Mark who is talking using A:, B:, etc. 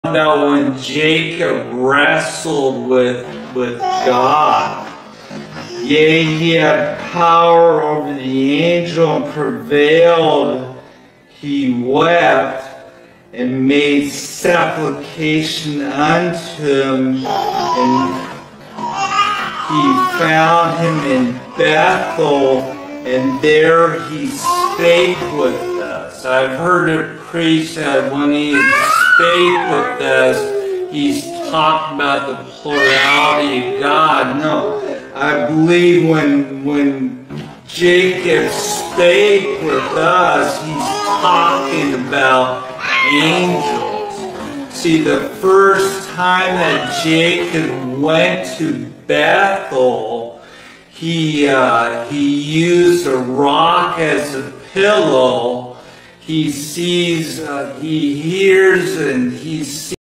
A: about when Jacob wrestled with God. Yea, he had power over the angel and prevailed. He wept and made supplication unto him, and he found him in Bethel, and there he spake with us. I've heard it preached that when he spake with us, he's talking about the plurality of God. No, I believe when Jacob spake with us, he's talking about angels. See, the first time that Jacob went to Bethel, he used a rock as a pillow. He sees, he hears, and he sees